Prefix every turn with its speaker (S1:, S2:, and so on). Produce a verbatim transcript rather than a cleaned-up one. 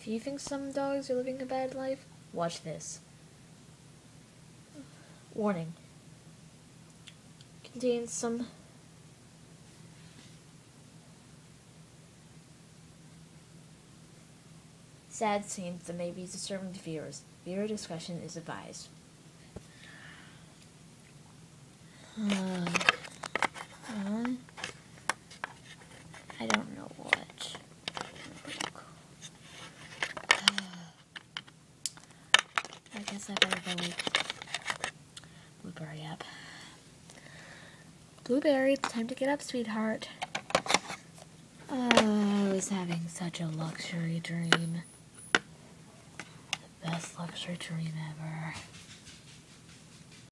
S1: If you think some dogs are living a bad life, watch this. Warning. Contains some sad scenes that may be disturbing to viewers. Viewer discretion is advised. Uh, uh, I don't know what. I guess I better go wake Blueberry up. Blueberry, it's time to get up, sweetheart. Oh, I was having such a luxury dream. The best luxury dream ever.